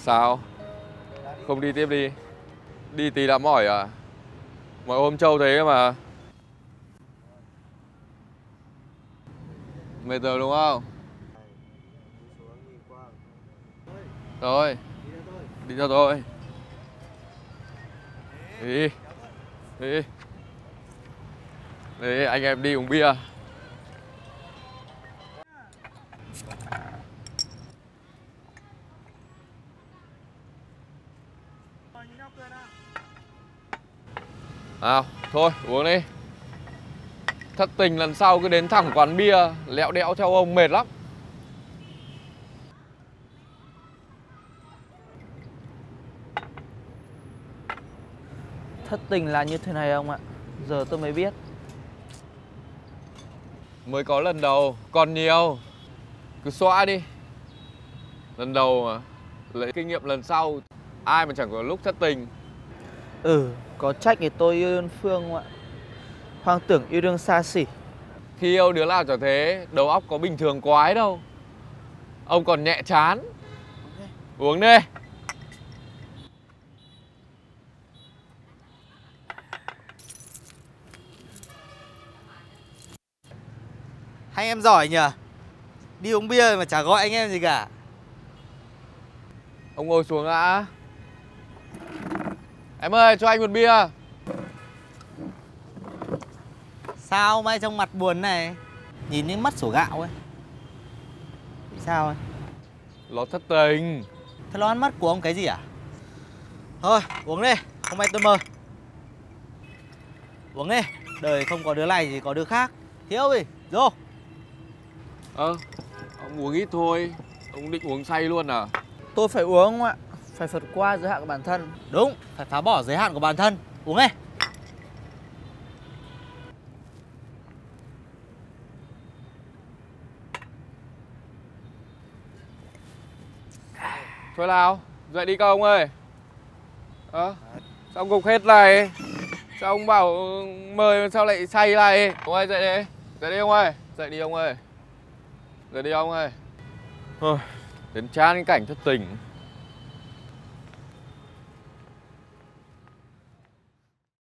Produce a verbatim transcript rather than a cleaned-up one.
Sao? Không đi tiếp đi. Đi tí đã mỏi à? Mọi hôm trâu thế mà. Mệt rồi đúng không? Rồi, đi theo tôi. Đi. Đi. Đi, anh em đi uống bia. Nào, thôi uống đi. Thất tình lần sau cứ đến thẳng quán bia lẹo đẽo theo ông mệt lắm. Thất tình là như thế này ông ạ. Giờ tôi mới biết. Mới có lần đầu, còn nhiều. Cứ xóa đi. Lần đầu mà. Lấy kinh nghiệm lần sau. Ai mà chẳng có lúc thất tình. Ừ, có trách thì tôi yêu đơn phương không ạ. Hoang tưởng yêu đương xa xỉ. Khi yêu đứa nào chẳng thế, đầu óc có bình thường quái đâu. Ông còn nhẹ chán. Okay. Uống đi. Hai em giỏi nhỉ? Đi uống bia mà chả gọi anh em gì cả. Ông ngồi xuống đã. Em ơi, cho anh một bia. Sao mai trông mặt buồn này? Nhìn những mắt sổ gạo ấy. Bị sao ấy? Nó thất tình. Thế nó ăn mắt của ông cái gì à? Thôi, uống đi, hôm nay tôi mời. Uống đi, đời không có đứa này thì có đứa khác. Thiếu gì, vô. Ơ, à, ông uống ít thôi. Ông định uống say luôn à? Tôi phải uống không ạ? Phải vượt qua giới hạn của bản thân. Đúng, phải phá bỏ giới hạn của bản thân. Uống đi. Thôi nào, dậy đi các ông ơi. Ơ, à, sao ông gục hết này? Sao ông bảo mời sao lại say này? Ông ơi dậy đi. Dậy đi ông ơi. Dậy đi ông ơi. Dậy đi ông ơi. Thôi, đến chán cái cảnh thất tình.